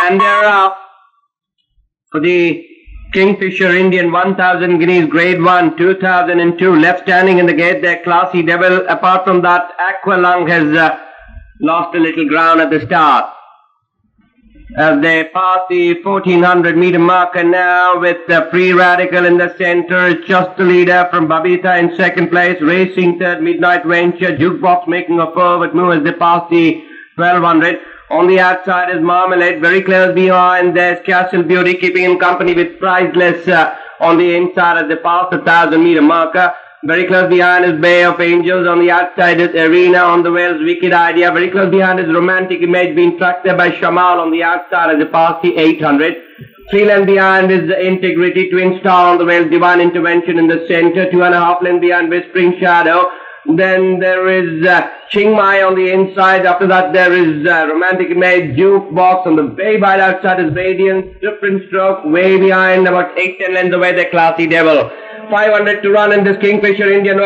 And they're off for the Kingfisher Indian 1000 guineas grade 1 2002. Left standing in the gate there, Classy Devil. Apart from that, Aqualung has lost a little ground at the start. As they pass the 1400 meter marker now with Free Radical in the center. It's just the leader from Babita in second place. Racing third, Midnight Venture. Jukebox making a forward move as they pass the 1200. On the outside is Marmalade. Very close behind there's Castle Beauty, keeping him company with Priceless on the inside as they pass the 1000 meter marker. Very close behind is Bay of Angels. On the outside is Arena. On the Wales, Wicked Idea. Very close behind is Romantic Image, being tracked there by Shamal on the outside as they pass the 800. 3 lengths behind is Integrity, Twin Star on the Wales, Divine Intervention in the center. 2.5 lengths behind Whispering Shadow. Then there is Chiang Mai on the inside. After that there is Romantic Image, Jukebox. On the way wide outside is Radiance, Different Stroke. Way behind, about 8-10 lengths away, the Classy Devil. 500 to run in this Kingfisher Indian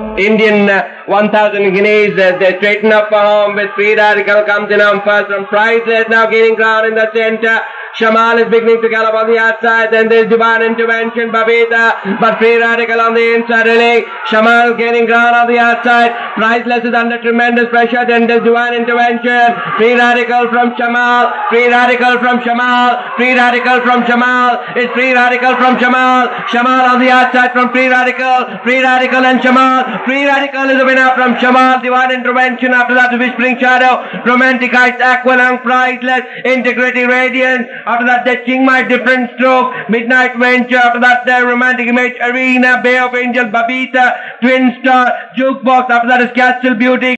1000 guineas. They straighten up for home with Free Radical comes in on first from Priceless, now gaining ground in the center. Shamal is beginning to gallop on the outside. Then there's Divine Intervention, Babita, but Free Radical on the inside really. Shamal gaining ground on the outside. Priceless is under tremendous pressure. Then there's Divine Intervention. Free Radical from Shamal. Free Radical from Shamal. Free Radical from Shamal. It's Free Radical from Shamal. Shamal on the outside from Free Radical. Free Radical and Shamal. Free Radical is the winner from Shamal. Divine Intervention. After that, Whispering Shadow. Romantic Heights, Aqualung, Priceless, Integrity, Radiance. After that, the Chiang Mai, Different Stroke, Midnight Venture. After that, the Romantic Image, Arena, Bay of Angel, Babita, Twin Star, Jukebox. After that is Castle Beauty.